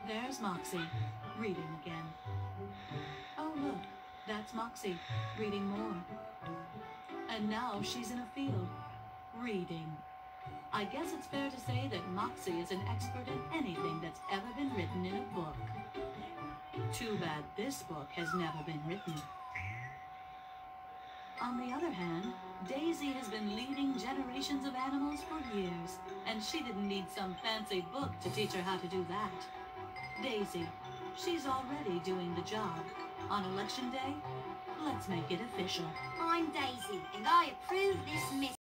There's Moxie, reading again. Oh look, that's Moxie, reading more. And now she's in a field, reading. I guess it's fair to say that Moxie is an expert in anything that's ever been written in a book. Too bad this book has never been written. On the other hand, Daisy has been leading generations of animals for years, and she didn't need some fancy book to teach her how to do that. Daisy, she's already doing the job. On election day, let's make it official. I'm Daisy, and I approve this mission.